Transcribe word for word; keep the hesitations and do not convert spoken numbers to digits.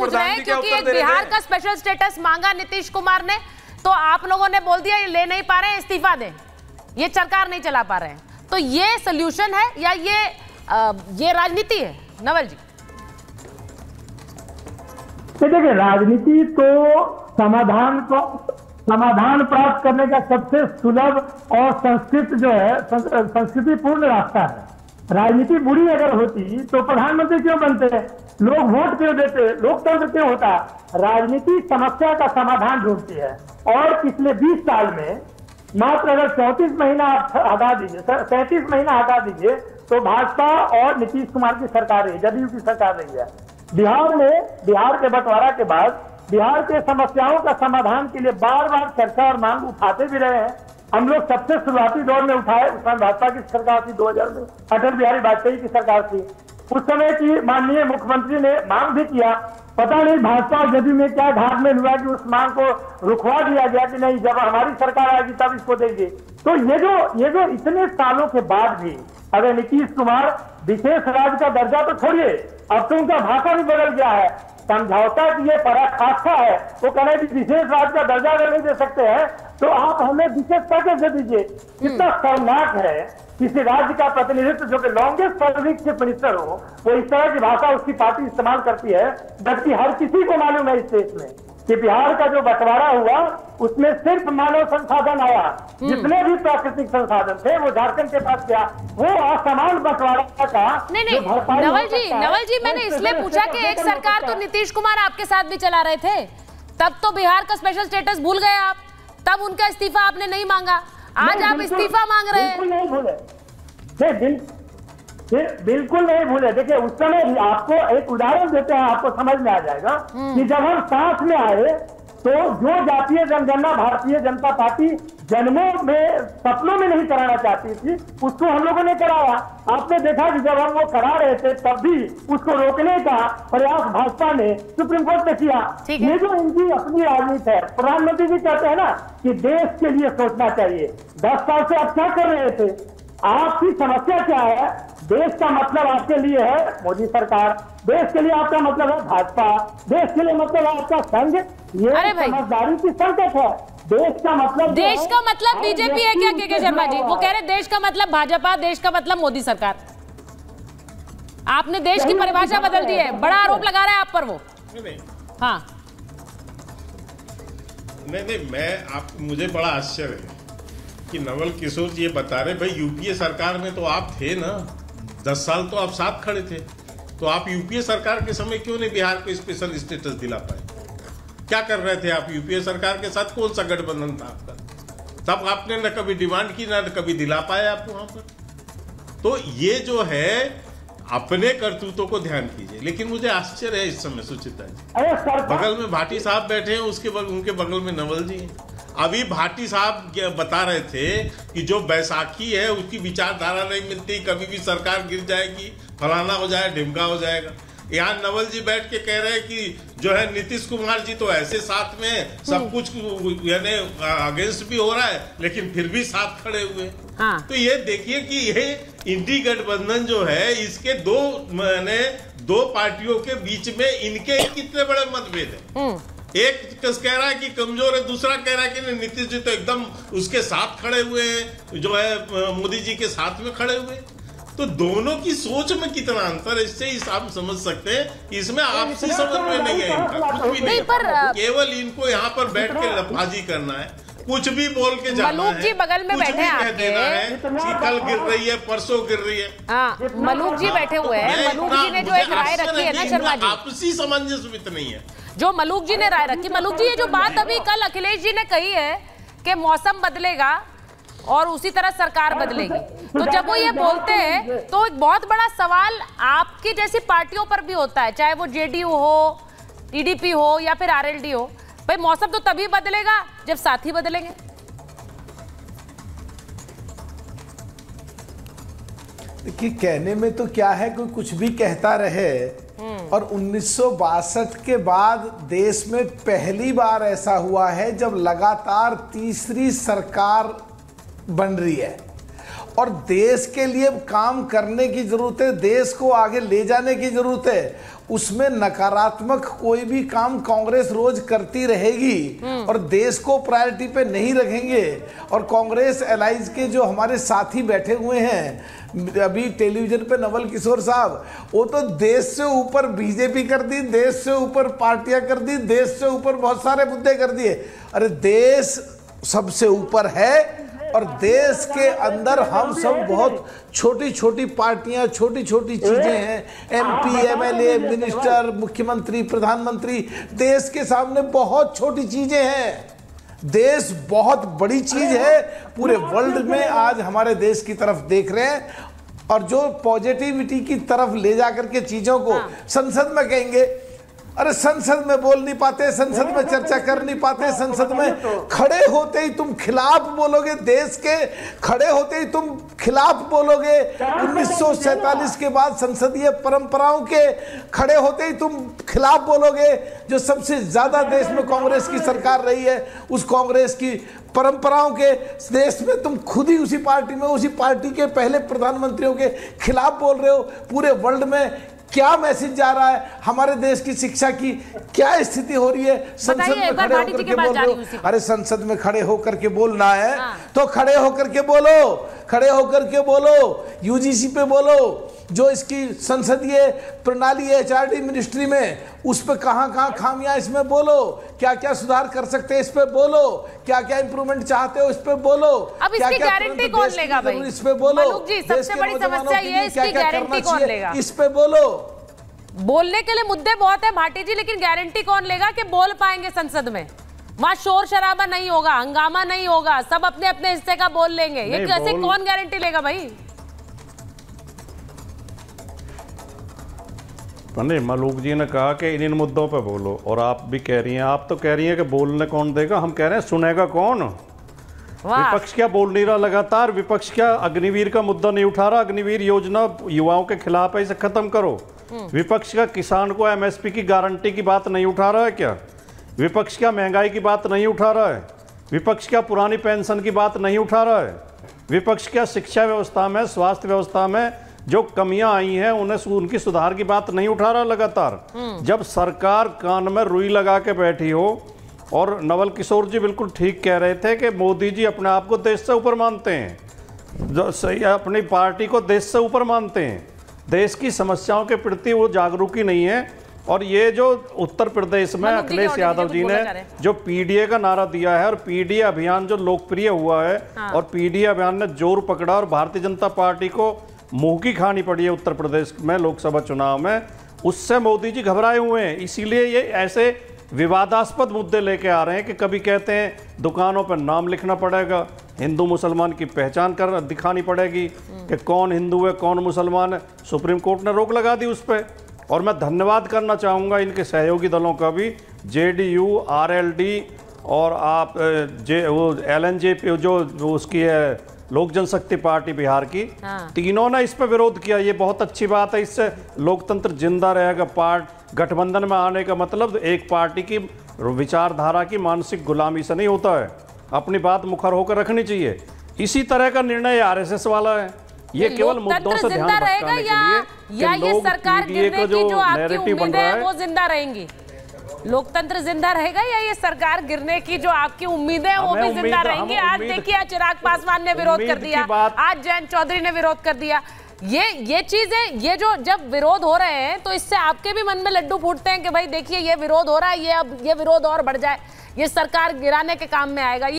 पूछ रहे हैं क्योंकि बिहार का स्पेशल स्टेटस मांगा नीतीश कुमार ने, तो आप लोगों ने बोल दिया ये ले नहीं पा रहे हैं, इस्तीफा दें, ये सरकार नहीं चला पा रहे हैं। तो ये सोल्यूशन है या ये आ, ये राजनीति है? नवल जी देखिए, राजनीति तो समाधान को समाधान प्राप्त करने का सबसे सुलभ और संस्कृत जो है संस्कृति पूर्ण रास्ता है। राजनीति बुरी अगर होती तो प्रधानमंत्री क्यों बनते, लोग वोट क्यों देते, लोकतंत्र क्यों होता? राजनीति समस्या का समाधान ढूंढती है। और पिछले बीस साल में मात्र अगर चौंतीस महीना हटा दीजिए, सैंतीस महीना हटा दीजिए, तो भाजपा और नीतीश कुमार की सरकार रही, जदयू की सरकार रही है। बिहार में बिहार के बंटवारा के बाद बिहार के समस्याओं का समाधान के लिए बार बार चर्चा और मांग उठाते भी रहे हैं। हम लोग सबसे शुरुआती दौर में उठाए, उस समय भाजपा की सरकार थी, दो हजार में अटल बिहारी वाजपेयी की सरकार थी। उस समय की माननीय मुख्यमंत्री ने मांग भी किया, पता नहीं भाजपा और जदयू में क्या घाटमेल हुआ कि उस मांग को रुकवा दिया गया कि नहीं, जब हमारी सरकार आएगी तब इसको देंगे। तो ये जो ये जो इतने सालों के बाद भी अगर नीतीश कुमार विशेष राज्य का दर्जा तो छोड़िए, अब तो उनका भाषा भी बदल गया है, समझौता की ये पराकाष्ठा है। वो कह रहे हैं विशेष राज्य का दर्जा अगर नहीं दे सकते हैं तो आप हमें विशेष पैकेज दे दीजिए। इतना शर्मनाक है किसी राज्य का प्रतिनिधित्व जो कि लॉन्गेस्ट सर्विंग चीफ मिनिस्टर हो, वो इस तरह की भाषा उसकी पार्टी इस्तेमाल करती है, जबकि हर किसी को मालूम है इस देश में कि बिहार का जो बंटवारा हुआ उसमें सिर्फ मानव संसाधन आया, जितने भी प्राकृतिक संसाधन थे वो झारखंड के पास गया। वो असमान बंटवारा का नहीं नहीं नवल जी नवल जी मैंने इसलिए पूछा कि एक सरकार तो नीतीश कुमार आपके साथ भी चला रहे थे, तब तो बिहार का स्पेशल स्टेटस भूल गए आप, तब उनका इस्तीफा आपने नहीं मांगा, आज आप इस्तीफा मांग रहे हैं। बिल्कुल नहीं भूले, बिल्कुल नहीं भूले। देखिए, उस समय आपको एक उदाहरण देते हैं, आपको समझ में आ जाएगा कि जब हम साथ में आए तो जो जातीय जनगणना भारतीय जनता पार्टी जन्मों में सपनों में नहीं कराना चाहती थी, उसको हम लोगों ने कराया। आपने देखा कि जब हम वो करा रहे थे तब भी उसको रोकने का प्रयास भाजपा ने सुप्रीम कोर्ट ने किया। ये जो इनकी अपनी राजनीति है, प्रधानमंत्री जी कहते हैं ना कि देश के लिए सोचना चाहिए। दस साल से आप क्या कर रहे थे? आपकी समस्या क्या है? देश का मतलब आपके लिए है मोदी सरकार, देश के लिए आपका मतलब है भाजपा, देश के लिए मतलब है आपका संघ। ये समझदारी की संकट है। देश का मतलब देश का मतलब बीजेपी है क्या के के शर्मा जी? वो कह रहे देश का मतलब भाजपा, देश का मतलब मोदी सरकार। आपने देश की परिभाषा बदल दी है, बड़ा आरोप लगा रहा है आप पर वो। नहीं हाँ नहीं नहीं मैं आप मुझे बड़ा आश्चर्य है कि नवल किशोर जी ये बता रहे, भाई यूपीए सरकार में तो आप थे ना, दस साल तो आप साथ खड़े थे, तो आप यूपीए सरकार के समय क्यों नहीं बिहार को स्पेशल स्टेटस दिला पाए? क्या कर रहे थे आप यूपीए सरकार के साथ? कौन सा गठबंधन था आपका? तब आपने न कभी डिमांड की, न कभी दिला पाए आप वहां पर। तो ये जो है अपने करतूतों को ध्यान कीजिए। लेकिन मुझे आश्चर्य है इस समय सुचिता जी, बगल में भाटी साहब बैठे हैं, उसके बगल उनके बगल में नवल जी हैं। अभी भाटी साहब बता रहे थे कि जो बैसाखी है उसकी विचारधारा नहीं मिलती, कभी भी सरकार गिर जाएगी, फलाना हो जाए, ढिमका हो जाएगा। यहाँ नवल जी बैठ के कह रहे हैं कि जो है नीतीश कुमार जी तो ऐसे साथ में सब कुछ यानी अगेंस्ट भी हो रहा है लेकिन फिर भी साथ खड़े हुए। हाँ। तो ये देखिए कि ये इंडी गठबंधन जो है इसके दो मैंने दो पार्टियों के बीच में इनके कितने बड़े मतभेद है। एक कह रहा है कि कमजोर है, दूसरा कह रहा है कि नीतीश जी तो एकदम उसके साथ खड़े हुए हैं, जो है मोदी जी के साथ में खड़े हुए। तो दोनों की सोच में कितना अंतर है, इससे आप समझ सकते हैं कि इसमें आपसी समझ में नहीं है इनका कुछ भी नहीं, पर केवल इनको यहाँ पर बैठ के लफाजी करना है, कुछ भी बोल के जाना है, मलूक जी बगल में बैठे हैं आपके, देना है कि कल गिर रही है, परसों गिर रही है। हाँ, मलूक जी बैठे हुए हैं। मलूक जी ने जो एक राय रखी है ना शर्मा जी, आपसी सामंजस्य नहीं है जो मलूक जी ने राय रखी। मलूक जी ये जो बात अभी कल अखिलेश जी ने कही है कि मौसम बदलेगा और उसी तरह सरकार बदलेगी, तो जब वो ये बोलते हैं तो एक बहुत बड़ा सवाल आपकी जैसी पार्टियों पर भी होता है, चाहे वो जेडीयू हो, टीडीपी हो या फिर आरएलडी हो। भाई मौसम तो तभी बदलेगा जब साथी बदलेंगे। देखिए, कहने में तो क्या है, कोई कुछ भी कहता रहे। और उन्नीस सौ बासठ के बाद देश में पहली बार ऐसा हुआ है जब लगातार तीसरी सरकार बन रही है और देश के लिए काम करने की जरूरत है, देश को आगे ले जाने की जरूरत है। उसमें नकारात्मक कोई भी काम कांग्रेस रोज करती रहेगी और देश को प्रायोरिटी पे नहीं रखेंगे। और कांग्रेस एलाइज के जो हमारे साथी बैठे हुए हैं अभी टेलीविजन पे, नवल किशोर साहब, वो तो देश से ऊपर बीजेपी कर दी, देश से ऊपर पार्टियां कर दी, देश से ऊपर बहुत सारे मुद्दे कर दिए। अरे देश सबसे ऊपर है और देश के अंदर हम सब बहुत छोटी छोटी पार्टियां, छोटी छोटी चीजें हैं। एमपी, एमएलए, मिनिस्टर, मुख्यमंत्री, प्रधानमंत्री, देश के सामने बहुत छोटी चीजें हैं। देश बहुत बड़ी चीज है, पूरे वर्ल्ड में आज हमारे देश की तरफ देख रहे हैं। और जो पॉजिटिविटी की तरफ ले जाकर के चीजों को संसद में कहेंगे, अरे संसद में बोल नहीं पाते, संसद में चर्चा कर नहीं पाते, संसद में खड़े होते ही तुम खिलाफ बोलोगे, देश के खड़े होते ही तुम खिलाफ बोलोगे। उन्नीस सौ सैतालीस के बाद संसदीय परंपराओं के खड़े होते ही तुम खिलाफ बोलोगे। जो सबसे ज्यादा देश में कांग्रेस की सरकार रही है, उस कांग्रेस की परंपराओं के देश में तुम खुद ही उसी पार्टी में, उसी पार्टी के पहले प्रधानमंत्रियों के खिलाफ बोल रहे हो। पूरे वर्ल्ड में क्या मैसेज जा रहा है, हमारे देश की शिक्षा की क्या स्थिति हो रही है। संसद में खड़े होकर के बोल रहे हो। अरे संसद में खड़े होकर के बोलना है तो खड़े होकर के बोलो, खड़े होकर के बोलो, यूजीसी पे बोलो। जो इसकी संसदीय प्रणाली है एचआरडी मिनिस्ट्री में, उस पे कहां कहां खामियां इसमें बोलो, क्या क्या सुधार कर सकते हैं इस पे बोलो, क्या क्या इंप्रूवमेंट चाहते हो इस पे बोलो। अब इसकी गारंटी कौन लेगा भाई? इस पे बोलो। मलूक जी, सबसे बड़ी समस्या ये है, इसकी गारंटी कौन लेगा? इस पे बोलो। बोलने के लिए मुद्दे बहुत है भाटी जी, लेकिन गारंटी कौन लेगा कि बोल पाएंगे संसद में? वहां शोर शराबा नहीं होगा, हंगामा नहीं होगा, सब अपने अपने हिस्से का बोल लेंगे। ये कैसे, कौन गारंटी लेगा भाई? नहीं, मलूक जी ने कहा कि इन इन मुद्दों पे बोलो, और आप भी कह रही हैं, आप तो कह रही हैं कि बोलने कौन देगा, हम कह रहे हैं सुनेगा कौन? विपक्ष क्या बोल नहीं रहा लगातार? विपक्ष क्या अग्निवीर का मुद्दा नहीं उठा रहा? अग्निवीर योजना युवाओं के खिलाफ है, इसे खत्म करो। विपक्ष का किसान को एमएसपी की गारंटी की बात नहीं उठा रहा है क्या? विपक्ष क्या महंगाई की बात नहीं उठा रहा है? विपक्ष क्या पुरानी पेंशन की बात नहीं उठा रहा है? विपक्ष क्या शिक्षा व्यवस्था में, स्वास्थ्य व्यवस्था में जो कमियां आई हैं उन्हें उनकी सुधार की बात नहीं उठा रहा लगातार? जब सरकार कान में रुई लगा के बैठी हो, और नवल किशोर जी बिल्कुल ठीक कह रहे थे कि मोदी जी अपने आप को देश से ऊपर मानते हैं, जो सही अपनी पार्टी को देश से ऊपर मानते हैं, देश की समस्याओं के प्रति वो जागरूक ही नहीं है। और ये जो उत्तर प्रदेश में अखिलेश यादव जी ने जो पीडीए का नारा दिया है, और पीडीए अभियान जो लोकप्रिय हुआ है, और पीडीए अभियान ने जोर पकड़ा और भारतीय जनता पार्टी को मुंह की खानी पड़ी है उत्तर प्रदेश में लोकसभा चुनाव में, उससे मोदी जी घबराए हुए हैं। इसीलिए ये ऐसे विवादास्पद मुद्दे लेके आ रहे हैं कि कभी कहते हैं दुकानों पर नाम लिखना पड़ेगा, हिंदू मुसलमान की पहचान कर दिखानी पड़ेगी कि कौन हिंदू है कौन मुसलमान है। सुप्रीम कोर्ट ने रोक लगा दी उस पर। और मैं धन्यवाद करना चाहूँगा इनके सहयोगी दलों का भी, जेडीयू, आरएलडी और आप जे वो एलएनजे जो उसकी है लोक जनशक्ति पार्टी बिहार की, हाँ। तीनों ने इस पर विरोध किया। ये बहुत अच्छी बात है, इससे लोकतंत्र जिंदा रहेगा। पार्ट गठबंधन में आने का मतलब एक पार्टी की विचारधारा की मानसिक गुलामी से नहीं होता है, अपनी बात मुखर होकर रखनी चाहिए। इसी तरह का निर्णय आरएसएस वाला है। ये केवल मुद्दों से ध्यान भटकाने के लिए या ये सरकार गिरने की जो आपकी उम्मीदें हैं वो जिंदा रहेंगी? लोकतंत्र जिंदा रहेगा या ये सरकार गिरने की जो आपकी उम्मीदें हैं वो भी जिंदा रहेंगी? आज देखिए, चिराग पासवान ने विरोध कर दिया, आज जयंत चौधरी ने विरोध कर दिया। ये ये चीजें, ये जो जब विरोध हो रहे हैं तो इससे आपके भी मन में लड्डू फूटते हैं कि भाई देखिए ये विरोध हो रहा है, ये अब ये विरोध और बढ़ जाए, ये सरकार गिराने के काम में आएगा।